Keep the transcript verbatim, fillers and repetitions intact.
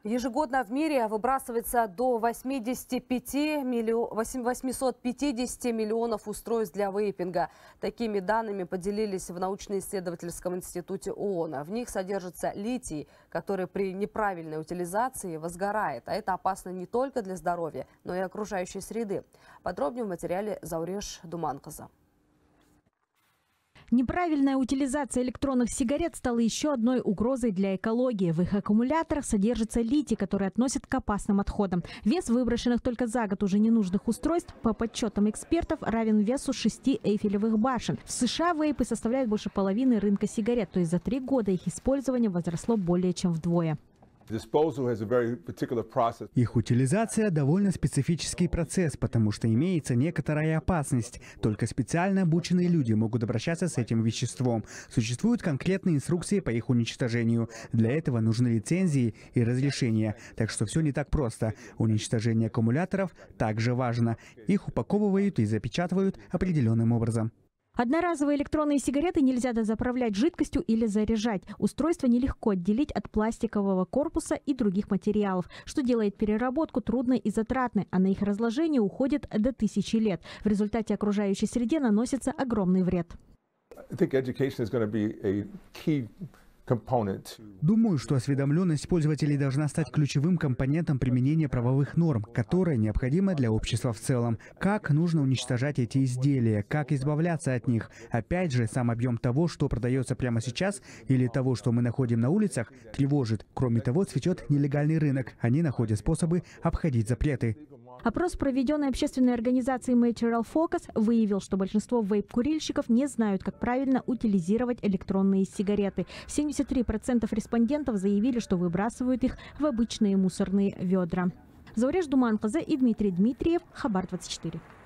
Ежегодно в мире выбрасывается до восьмидесяти пяти миллион, восьмисот пятидесяти миллионов устройств для вейпинга. Такими данными поделились в научно-исследовательском институте ООН. В них содержится литий, который при неправильной утилизации возгорает. А это опасно не только для здоровья, но и окружающей среды. Подробнее в материале Зауреш Думанказа. Неправильная утилизация электронных сигарет стала еще одной угрозой для экологии. В их аккумуляторах содержится литий, который относят к опасным отходам. Вес выброшенных только за год уже ненужных устройств, по подсчетам экспертов, равен весу шести Эйфелевых башен. В США вейпы составляют больше половины рынка сигарет, то есть за три года их использование возросло более чем вдвое. Их утилизация – довольно специфический процесс, потому что имеется некоторая опасность. Только специально обученные люди могут обращаться с этим веществом. Существуют конкретные инструкции по их уничтожению. Для этого нужны лицензии и разрешения. Так что все не так просто. Уничтожение аккумуляторов также важно. Их упаковывают и запечатывают определенным образом. Одноразовые электронные сигареты нельзя дозаправлять жидкостью или заряжать. Устройство нелегко отделить от пластикового корпуса и других материалов, что делает переработку трудной и затратной, а на их разложение уходит до тысячи лет. В результате окружающей среде наносится огромный вред. Думаю, что осведомленность пользователей должна стать ключевым компонентом применения правовых норм, которая необходима для общества в целом. Как нужно уничтожать эти изделия, как избавляться от них. Опять же, сам объем того, что продается прямо сейчас, или того, что мы находим на улицах, тревожит. Кроме того, цветет нелегальный рынок. Они находят способы обходить запреты. Опрос, проведенный общественной организацией Material Focus, выявил, что большинство вейп-курильщиков не знают, как правильно утилизировать электронные сигареты. семьдесят три процента респондентов заявили, что выбрасывают их в обычные мусорные ведра. Зауреш Думанказа и Дмитрий Дмитриев, Хабар двадцать четыре.